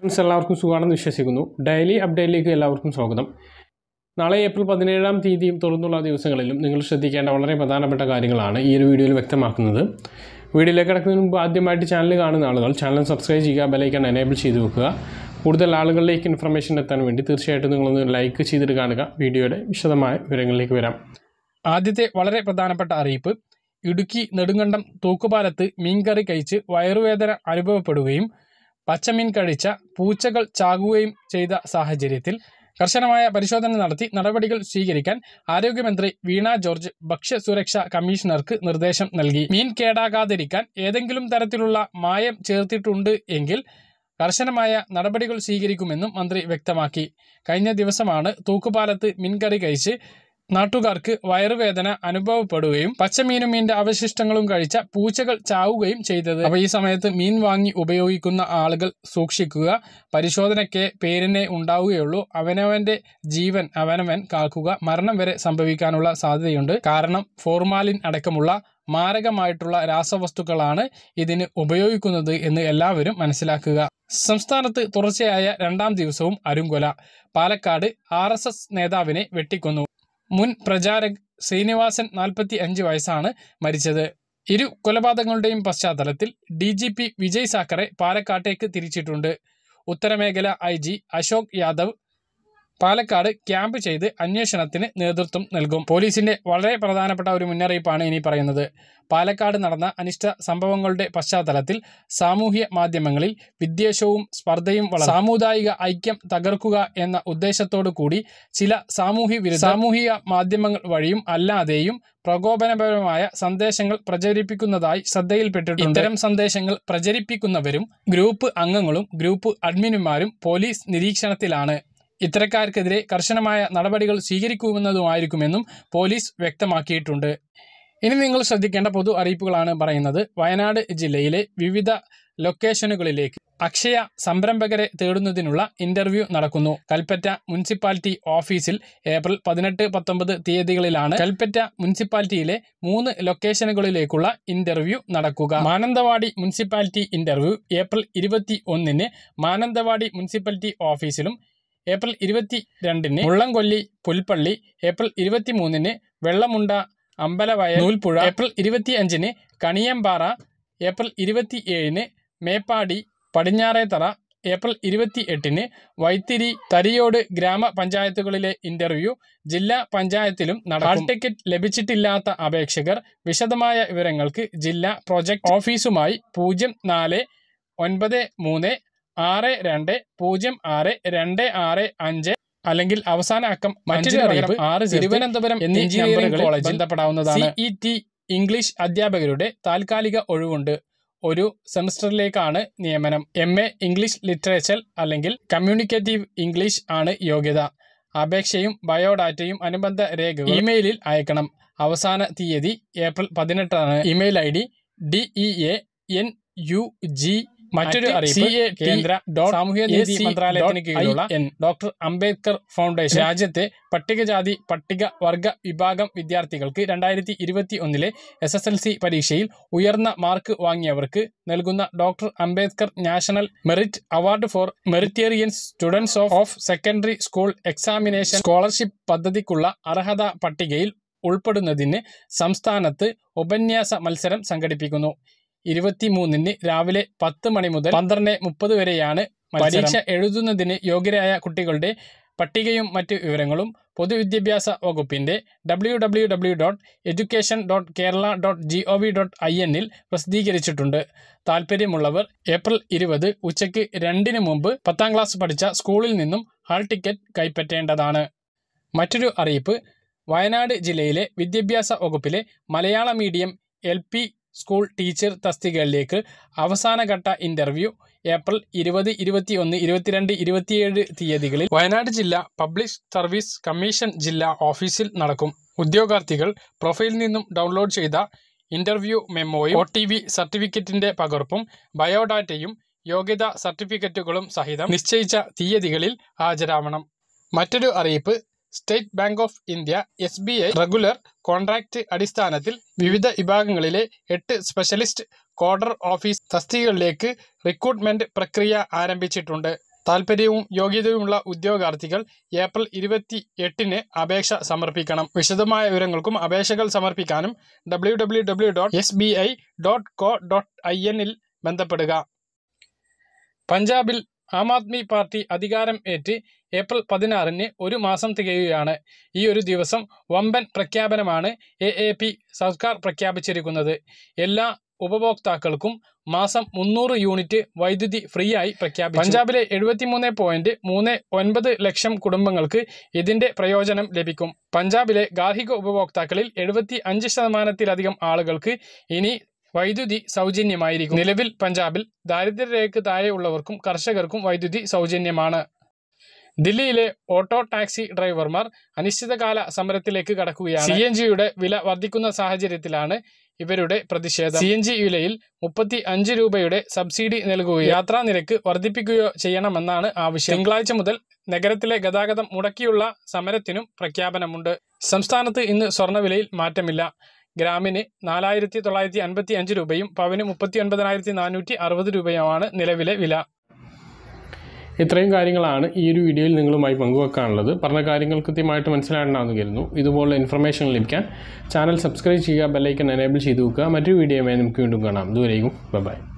എല്ലാവർക്കും സുഖമാണെന്ന് വിശ്വസിക്കുന്നു. ഡെയിലി അപ്ഡേറ്റിലേക്ക് എല്ലാവർക്കും സ്വാഗതം. നാളെ ഏപ്രിൽ 17-ാം തീയതിയും തുടർന്നുള്ള ദിവസങ്ങളിലും നിങ്ങൾ ശ്രദ്ധിക്കേണ്ട വളരെ പ്രധാനപ്പെട്ട കാര്യങ്ങളാണ് ഈ ഒരു വീഡിയോയിൽ വ്യക്തമാക്കുന്നത്. വീഡിയോയിലേക്ക് കിടക്കുന്നതിന് മുമ്പ് ആദ്യമായിട്ട് ചാനൽ കാണുന്ന ആളുകൾ ചാനൽ സബ്സ്ക്രൈബ് ചെയ്യുക, ബെലൈക്കൺ എനേബിൾ ചെയ്ത് വെക്കുക. കൂടുതൽ ആളുകളിലേക്ക് ഇൻഫർമേഷൻ എത്താൻ വേണ്ടി തീർച്ചയായിട്ടും നിങ്ങളൊന്ന് ലൈക്ക് ചെയ്തിട്ട് കാണുക. വീഡിയോയുടെ വിശദമായ വിവരങ്ങളിലേക്ക് വരാം. ആദ്യത്തെ വളരെ പ്രധാനപ്പെട്ട അറിയിപ്പ്: ഇടുക്കി നെടുങ്കണ്ടം തൂക്കുപാലത്ത് മീൻകറി കഴിച്ച് വയറുവേദന അനുഭവപ്പെടുകയും പച്ചമീൻ കഴിച്ച പൂച്ചകൾ ചാകുകയും ചെയ്ത സാഹചര്യത്തിൽ കർശനമായ പരിശോധന നടത്തി നടപടികൾ സ്വീകരിക്കാൻ ആരോഗ്യമന്ത്രി വീണ ജോർജ് ഭക്ഷ്യസുരക്ഷാ കമ്മീഷണർക്ക് നിർദ്ദേശം നൽകി. മീൻ കേടാകാതിരിക്കാൻ ഏതെങ്കിലും തരത്തിലുള്ള മായം ചേർത്തിട്ടുണ്ട് എങ്കിൽ കർശനമായ നടപടികൾ സ്വീകരിക്കുമെന്നും മന്ത്രി വ്യക്തമാക്കി. കഴിഞ്ഞ ദിവസമാണ് തൂക്കുപാലത്ത് മീൻകറി കഴിച്ച് നാട്ടുകാർക്ക് വയറുവേദന അനുഭവപ്പെടുകയും പച്ചമീനും മീനിന്റെ അവശിഷ്ടങ്ങളും കഴിച്ച പൂച്ചകൾ ചാവുകയും ചെയ്തത്. അപ്പോൾ ഈ സമയത്ത് മീൻ വാങ്ങി ഉപയോഗിക്കുന്ന ആളുകൾ സൂക്ഷിക്കുക. പരിശോധനയ്ക്ക് പേരിനെ ഉണ്ടാവുകയുള്ളൂ. അവനവന്റെ ജീവൻ അവനവൻ കാക്കുക. മരണം വരെ സംഭവിക്കാനുള്ള സാധ്യതയുണ്ട്. കാരണം ഫോർമാലിൻ അടക്കമുള്ള മാരകമായിട്ടുള്ള രാസവസ്തുക്കളാണ് ഇതിന് ഉപയോഗിക്കുന്നത് എന്ന് എല്ലാവരും മനസ്സിലാക്കുക. സംസ്ഥാനത്ത് തുടർച്ചയായ 2-ാം ദിവസവും അരുംകൊല. പാലക്കാട് RSS നേതാവിനെ വെട്ടിക്കൊന്നു. മുൻ പ്രചാരക് ശ്രീനിവാസൻ 45 വയസ്സാണ് മരിച്ചത്. ഇരു കൊലപാതകങ്ങളുടെയും പശ്ചാത്തലത്തിൽ DGP വിജയ് സാക്കറെ പാലക്കാട്ടേക്ക് തിരിച്ചിട്ടുണ്ട്. ഉത്തരമേഖല IG അശോക് യാദവ് പാലക്കാട് ക്യാമ്പ് ചെയ്ത് അന്വേഷണത്തിന് നേതൃത്വം നൽകും. പോലീസിന്റെ വളരെ പ്രധാനപ്പെട്ട ഒരു മുന്നറിയിപ്പാണ് ഇനി പറയുന്നത്. പാലക്കാട് നടന്ന അനിഷ്ട സംഭവങ്ങളുടെ പശ്ചാത്തലത്തിൽ സാമൂഹ്യ മാധ്യമങ്ങളിൽ വിദ്വേഷവും സ്പർദ്ധയും സാമുദായിക ഐക്യം തകർക്കുക എന്ന ഉദ്ദേശത്തോടു കൂടി ചില സാമൂഹിക മാധ്യമങ്ങൾ വഴിയും അല്ലാതെയും പ്രകോപനപരമായ സന്ദേശങ്ങൾ പ്രചരിപ്പിക്കുന്നതായി ശ്രദ്ധയിൽപ്പെട്ടിട്ടുണ്ട്. ഇത്തരം സന്ദേശങ്ങൾ പ്രചരിപ്പിക്കുന്നവരും ഗ്രൂപ്പ് അംഗങ്ങളും ഗ്രൂപ്പ് അഡ്മിനുമാരും പോലീസ് നിരീക്ഷണത്തിലാണ്. ഇത്തരക്കാർക്കെതിരെ കർശനമായ നടപടികൾ സ്വീകരിക്കുമെന്നതുമായിരിക്കുമെന്നും പോലീസ് വ്യക്തമാക്കിയിട്ടുണ്ട്. ഇനി നിങ്ങൾ ശ്രദ്ധിക്കേണ്ട പൊതു അറിയിപ്പുകളാണ് പറയുന്നത്. വയനാട് ജില്ലയിലെ വിവിധ ലൊക്കേഷനുകളിലേക്ക് അക്ഷയ സംരംഭകരെ തേടുന്നതിനുള്ള ഇന്റർവ്യൂ നടക്കുന്നു. കൽപ്പറ്റ മുനിസിപ്പാലിറ്റി ഓഫീസിൽ ഏപ്രിൽ 18-19 തീയതികളിലാണ് കൽപ്പറ്റ മുനിസിപ്പാലിറ്റിയിലെ 3 ലൊക്കേഷനുകളിലേക്കുള്ള ഇന്റർവ്യൂ നടക്കുക. മാനന്തവാടി മുനിസിപ്പാലിറ്റി ഇന്റർവ്യൂ ഏപ്രിൽ 21-ന് മാനന്തവാടി മുനിസിപ്പാലിറ്റി ഓഫീസിലും, ഏപ്രിൽ 22-ന് മുള്ളംകൊല്ലി പുൽപ്പള്ളി, ഏപ്രിൽ 23-ന് വെള്ളമുണ്ട അമ്പലവയൽ നൂൽപ്പുഴ, ഏപ്രിൽ 25-ന് കണിയമ്പാറ, ഏപ്രിൽ 27-ന് മേപ്പാടി പടിഞ്ഞാറേത്തറ, ഏപ്രിൽ 28-ന് വൈത്തിരി തരിയോട് ഗ്രാമപഞ്ചായത്തുകളിലെ ഇന്റർവ്യൂ ജില്ലാ പഞ്ചായത്തിലും നടക്കും. ഹാൾ ടിക്കറ്റ് ലഭിച്ചിട്ടില്ലാത്ത അപേക്ഷകർ വിശദമായ വിവരങ്ങൾക്ക് ജില്ലാ പ്രൊജക്ട് ഓഫീസുമായി 0493620625 അല്ലെങ്കിൽ അവസാന അക്കം മറ്റൊരു അറിയിപ്പ് 6 തിരുവനന്തപുരം എഞ്ചിനീയറിംഗ് കോളേജിൽ ബന്ധപ്പെടാവുന്നതാണ്. CET ഇംഗ്ലീഷ് അധ്യാപകരുടെ താൽക്കാലിക ഒഴിവുണ്ട്. ഒരു സെമസ്റ്ററിലേക്കാണ് നിയമനം. MA ഇംഗ്ലീഷ് ലിറ്ററേച്ചർ അല്ലെങ്കിൽ കമ്മ്യൂണിക്കേറ്റീവ് ഇംഗ്ലീഷ് ആണ് യോഗ്യത. അപേക്ഷയും ബയോഡാറ്റയും അനുബന്ധ രേഖകൾ ഇമെയിലിൽ അയക്കണം. അവസാന തീയതി ഏപ്രിൽ 18-ആണ്. Email ID DEANUG. മറ്റൊരു അറിയിപ്പ് കേന്ദ്ര സാമൂഹ്യനീതി മന്ത്രാലയത്തിന് കീഴിലുള്ള ഡോക്ടർ അംബേദ്കർ ഫൗണ്ടേഷൻ രാജ്യത്തെ പട്ടികജാതി പട്ടികവർഗ വിഭാഗം വിദ്യാർത്ഥികൾക്ക് 2021-ലെ SSLC പരീക്ഷയിൽ ഉയർന്ന മാർക്ക് വാങ്ങിയവർക്ക് നൽകുന്ന doctor Ambedkar national merit award for meritorious students of secondary school examination scholarship പദ്ധതിക്കുള്ള അർഹതാ പട്ടികയിൽ ഉൾപ്പെടുന്നതിന് സംസ്ഥാനത്ത് ഉപന്യാസ മത്സരം സംഘടിപ്പിക്കുന്നു. 23-ന് രാവിലെ 10 മണി മുതൽ 12:30 വരെയാണ് പരീക്ഷ. എഴുതുന്നതിന് യോഗ്യരായ കുട്ടികളുടെ പട്ടികയും മറ്റു വിവരങ്ങളും പൊതുവിദ്യാഭ്യാസ വകുപ്പിന്റെ www.education.kerala.gov.in പ്രസിദ്ധീകരിച്ചിട്ടുണ്ട്. താൽപ്പര്യമുള്ളവർ ഏപ്രിൽ 20 ഉച്ചയ്ക്ക് 2-ന് മുമ്പ് 10ാം ക്ലാസ് പഠിച്ച സ്കൂളിൽ നിന്നും ഹാൾ ടിക്കറ്റ് കൈപ്പറ്റേണ്ടതാണ്. മറ്റൊരു അറിയിപ്പ്: വയനാട് ജില്ലയിലെ വിദ്യാഭ്യാസ വകുപ്പിലെ Malayalam medium LP school teacher തസ്തികകളിലേക്ക് അവസാനഘട്ട ഇന്റർവ്യൂ ഏപ്രിൽ 20, 21, 22, 27 തീയതികളിൽ വയനാട് ജില്ലാ പബ്ലിക് സർവീസ് കമ്മീഷൻ ജില്ലാ ഓഫീസിൽ നടക്കും. ഉദ്യോഗാർത്ഥികൾ പ്രൊഫൈലിൽ നിന്നും ഡൗൺലോഡ് ചെയ്ത ഇന്റർവ്യൂ മെമ്മോയും OTV സർട്ടിഫിക്കറ്റിന്റെ പകർപ്പും ബയോഡാറ്റയും യോഗ്യതാ സർട്ടിഫിക്കറ്റുകളും സഹിതം നിശ്ചയിച്ച തീയതികളിൽ ഹാജരാവണം. മറ്റൊരു അറിയിപ്പ്: State Bank of India SBI regular contract അടിസ്ഥാനത്തിൽ വിവിധ വിഭാഗങ്ങളിലെ 8 സ്പെഷ്യലിസ്റ്റ് കോഡർ ഓഫീസ് തസ്തികകളിലേക്ക് റിക്രൂട്ട്മെന്റ് പ്രക്രിയ ആരംഭിച്ചിട്ടുണ്ട്. താൽപ്പര്യവും യോഗ്യതയുമുള്ള ഉദ്യോഗാർത്ഥികൾ ഏപ്രിൽ 28-ന് അപേക്ഷ സമർപ്പിക്കണം. വിശദമായ വിവരങ്ങൾക്കും അപേക്ഷകൾ സമർപ്പിക്കാനും www.sbi.co.in ബന്ധപ്പെടുക. പഞ്ചാബിൽ ആം ആദ്മി പാർട്ടി അധികാരം ഏറ്റ് ഏപ്രിൽ 16-ന് ഒരു മാസം തികയുകയാണ്. ഈ ഒരു ദിവസം വമ്പൻ പ്രഖ്യാപനമാണ് AAP സർക്കാർ പ്രഖ്യാപിച്ചിരിക്കുന്നത്. എല്ലാ ഉപഭോക്താക്കൾക്കും മാസം 300 യൂണിറ്റ് വൈദ്യുതി ഫ്രീ ആയി പ്രഖ്യാപിച്ചു. പഞ്ചാബിലെ 73.39 ലക്ഷം കുടുംബങ്ങൾക്ക് ഇതിന്റെ പ്രയോജനം ലഭിക്കും. പഞ്ചാബിലെ ഗാർഹിക ഉപഭോക്താക്കളിൽ 75%-ലധികം ആളുകൾക്ക് ഇനി വൈദ്യുതി സൗജന്യമായിരിക്കും. നിലവിൽ പഞ്ചാബിൽ ദാരിദ്ര്യരേഖയ്ക്ക് താഴെയുള്ളവർക്കും കർഷകർക്കും വൈദ്യുതി സൗജന്യമാണ്. ദില്ലിയിലെ ഓട്ടോ ടാക്സി ഡ്രൈവർമാർ അനിശ്ചിതകാല സമരത്തിലേക്ക് കടക്കുകയാണ്. CNGയുടെ വില വർദ്ധിക്കുന്ന സാഹചര്യത്തിലാണ് ഇവരുടെ പ്രതിഷേധം. CNG വിലയിൽ 35 രൂപയുടെ സബ്സിഡി നൽകുകയോ യാത്രാ നിരക്ക് വർദ്ധിപ്പിക്കുകയോ ചെയ്യണമെന്നാണ് ആവശ്യം. തിങ്കളാഴ്ച മുതൽ നഗരത്തിലെ ഗതാഗതം മുടക്കിയുള്ള സമരത്തിനും പ്രഖ്യാപനമുണ്ട്. സംസ്ഥാനത്ത് ഇന്ന് സ്വർണ്ണവിലയിൽ മാറ്റമില്ല. ഗ്രാമിന് 4,955 രൂപയും പവന് 39,460 രൂപയുമാണ് നിലവിലെ വില. ഇത്രയും കാര്യങ്ങളാണ് ഈ ഒരു വീഡിയോയിൽ നിങ്ങളുമായി പങ്കുവെക്കാനുള്ളത്. പറഞ്ഞ കാര്യങ്ങൾ കൃത്യമായിട്ട് മനസ്സിലാണെന്ന് കരുതുന്നു. ഇതുപോലുള്ള ഇൻഫർമേഷൻ ലഭിക്കാൻ ചാനൽ സബ്സ്ക്രൈബ് ചെയ്യുക, ബെല്ലൈക്കൺ എനേബിൾ ചെയ്ത് വെക്കുക. മറ്റൊരു വീഡിയോയുമായി നമുക്ക് വീണ്ടും കാണാം. ദൂരേക്കും ബൈ.